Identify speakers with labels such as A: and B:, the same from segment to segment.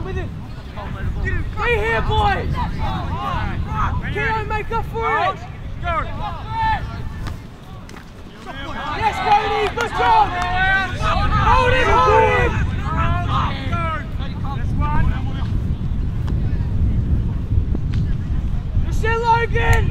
A: I'm with him. Be here, boys! Keon, make up for it!
B: Go!
A: Yes, Cody, good job! Hold him, hold him! Michelle Logan!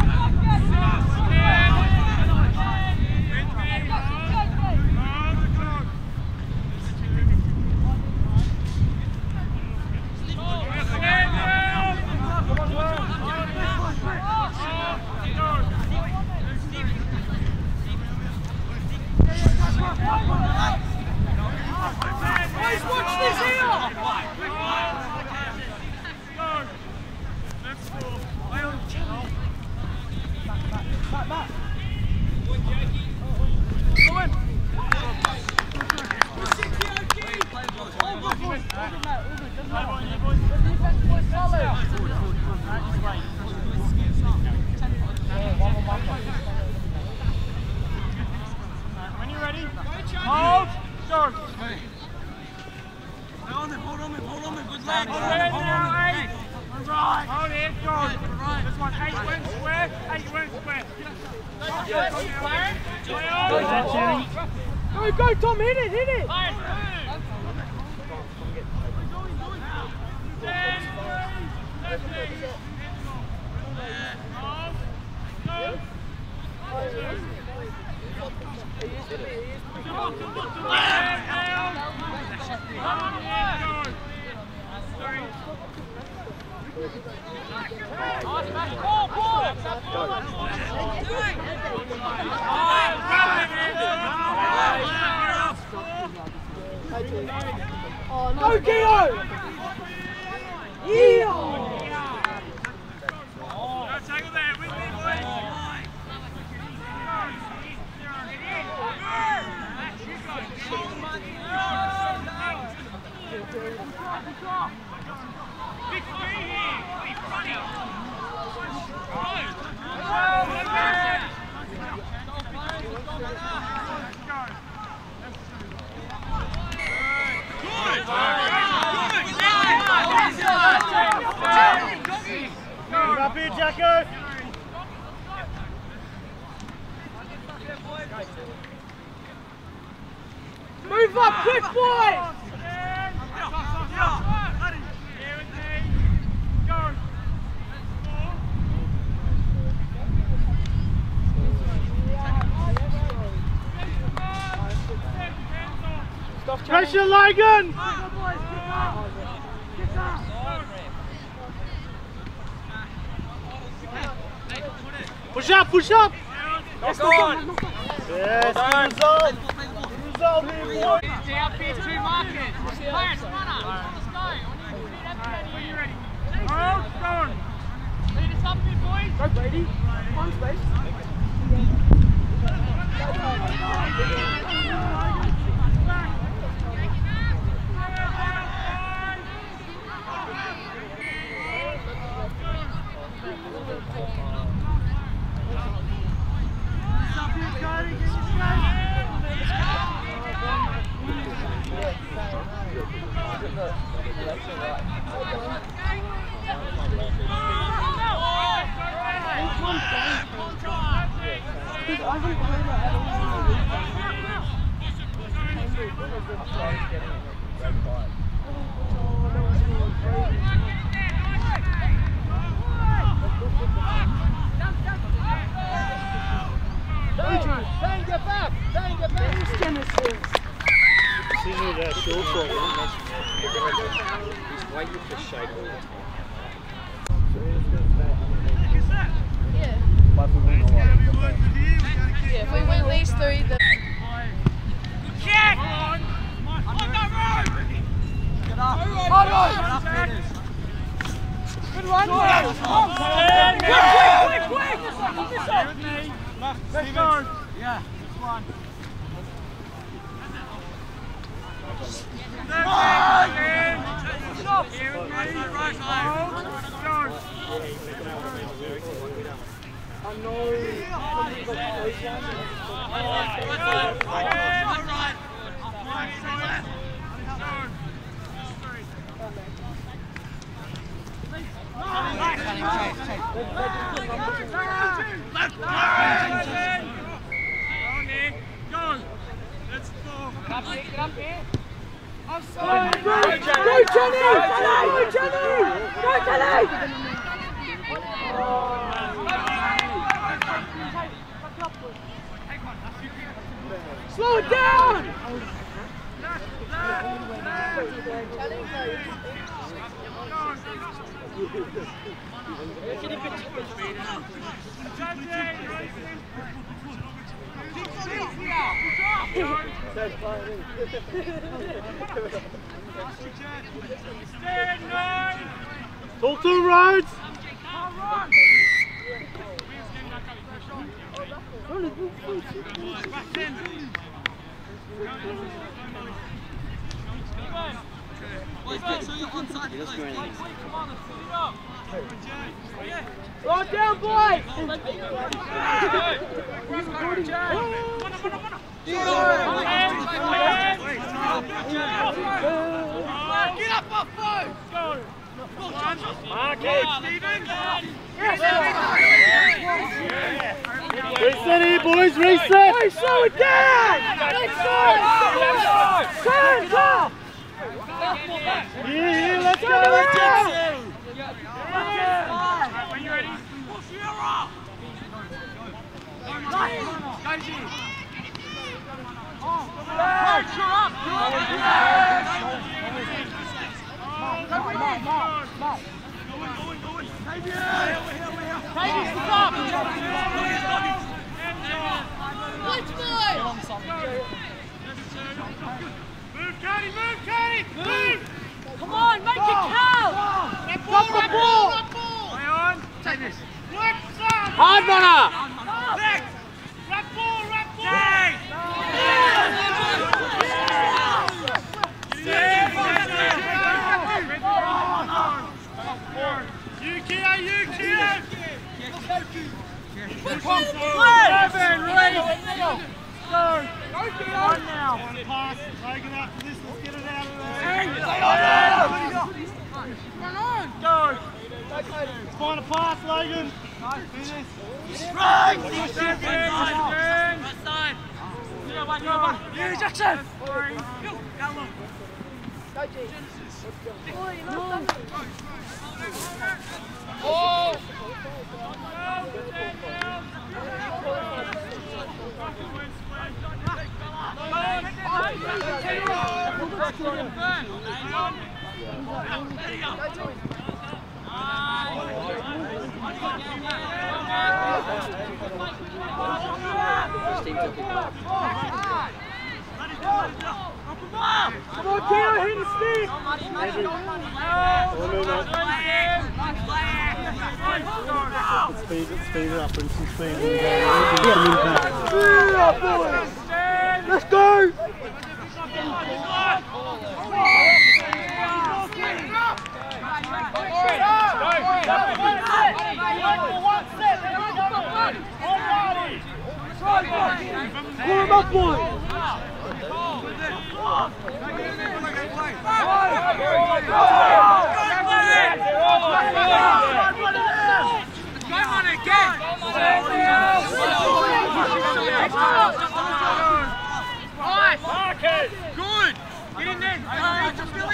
A: Boys, watch this here! Matt. Go in.
B: When you're ready, hold, go.
C: Hold on, good leg.
B: Hold it now, 8. Right. Hold it, go. This one, 8 went square, 8 went square.
A: Go, Tom, hit it! Oh, no. Go, Gio! Yeah!
B: Tackle there, with me, boys.
D: Up here, Jacko!
A: Move up quick, boys!
D: Pressure, Logan! Push up!
A: Let's go on!
D: Yes, good result! Good result here, boy!
A: Stay up here, 2 markers! Clarence, runner! Let's go!
B: When you're ready. Hold, go on.
A: Lead us up here, boys! Go, Brady! One space!
E: Yeah, if we win these 3, then...
B: Check!
A: Good run, quick!
B: Let's go! Yeah, this one.
A: Slow it down!
D: Talk to him, Rhodes!
A: Slow it down, boys! Get up off foot!
B: Mark it, Stephen!
D: Reset here, boys, reset!
A: Hey, slow it down! Hands up!
D: Yeah, let's go, let's go!
B: When you're ready. Move, Cody, move!
A: Come on, make it count! Stop the ball!
B: Play on! Take this! Work, son!
A: Hard runner!
B: Next! Rap ball! You, Kia!
A: Seven, release! Go! One now!
D: Pass, Logan after this, let's get it out of there.
A: Go!
D: Find a pass, Logan.
A: You, Jackson! Come on, Keo, hit the stick!
D: Speed it up and some speed and some impact.
A: Yeah, boys! Let's go! Pull him up, boys!
B: Good! Get in there! Just fill in!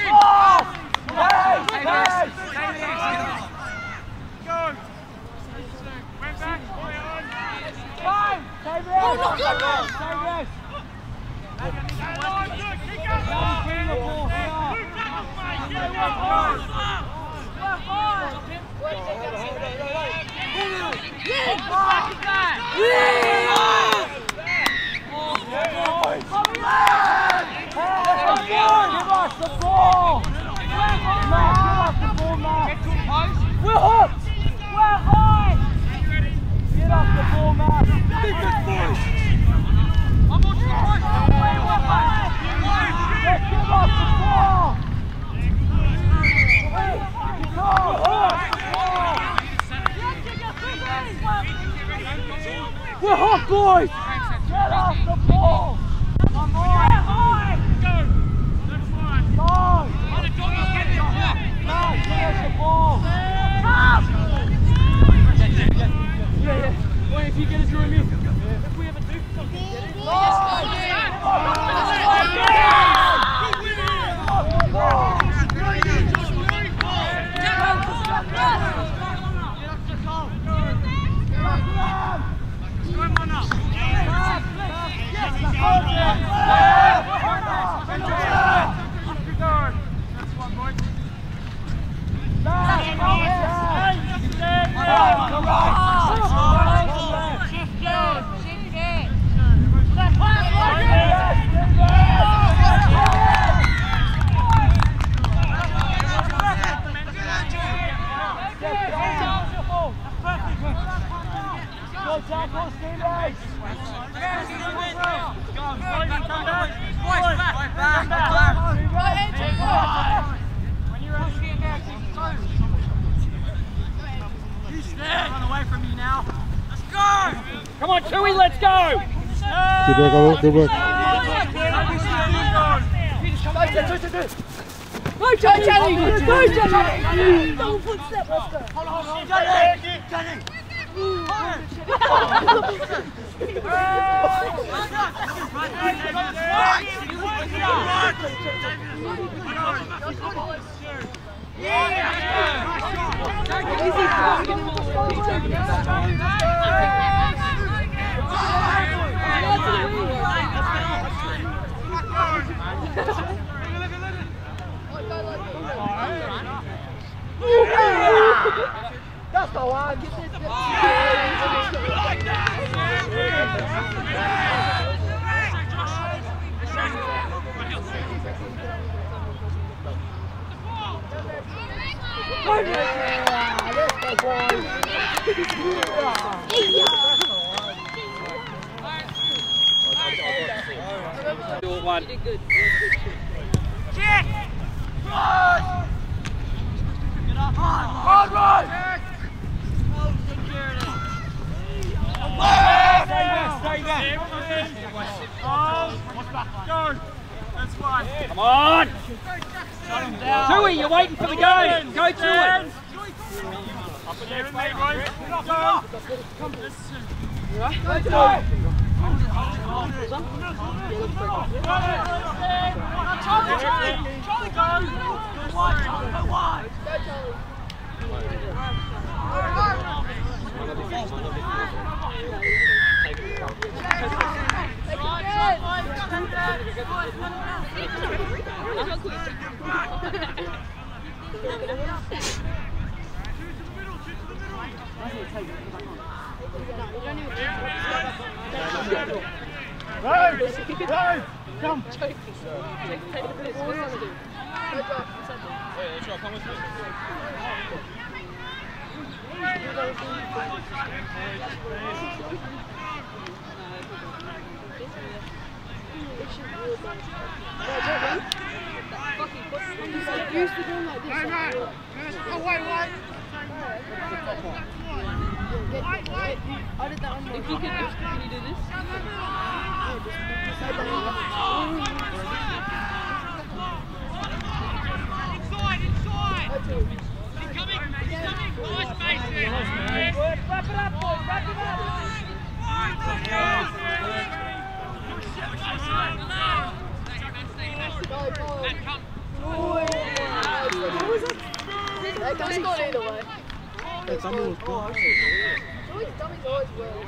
B: Go! Went back!
A: We're hooked! We're high! Get off the ball, Matt! Big boys! I'm watching the post! Let's get off the ball! We're hooked, boys! Get off the ball! Come on!
B: Go! That's fine!
A: No! No, get off the ball! Come on, Chewy, let's go!
D: Good work, Owen. Good work.
E: Go, Charlie! Go, Charlie! Double footstep, let's go.
C: Hold on, Johnny! Johnny!
E: That's the one. Get this.
A: One.
B: Hard right! Stay there! Go! That's fine.
A: Come on! Chewy, you're waiting for the game. Go to it.
B: Up in there, mate, right? Go!
C: Charlie, go! Go wide, Charlie, go wide!
D: Come.
E: Used to doing like this.
B: Oh, wait.
E: I did that on my. If you can you do this?
B: Inside! He's coming! Nice spacing!
A: Wrap it up, boys. Wrap it up.
E: That guy's gone either way.
D: That dummy was gone.
E: Always dummies always well.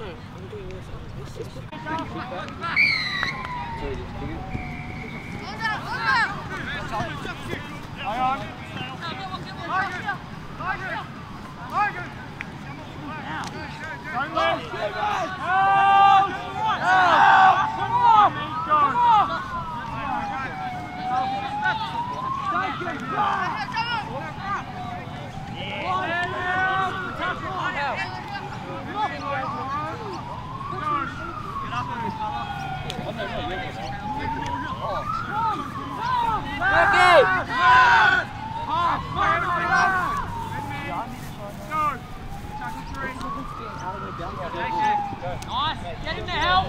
B: Nice! Get him to help!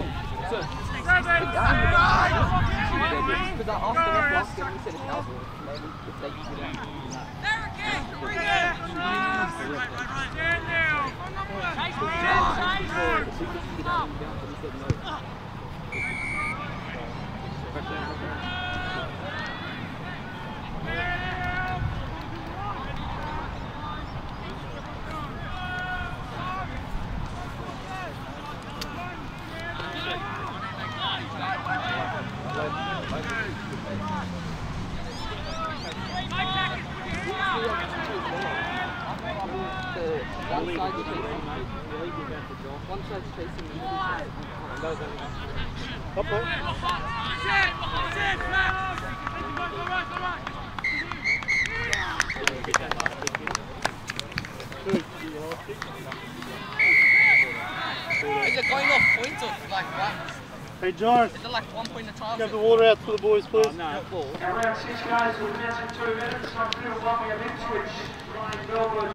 C: Is it going off points or like what?
D: Hey, John.
C: Is it like 1 point a trial?
D: Get the water out for the boys, please.
A: No, ball.
F: Round 6 guys, with a minute and 2 minutes. On field 1, we have Ipswich, Ryan Belwood.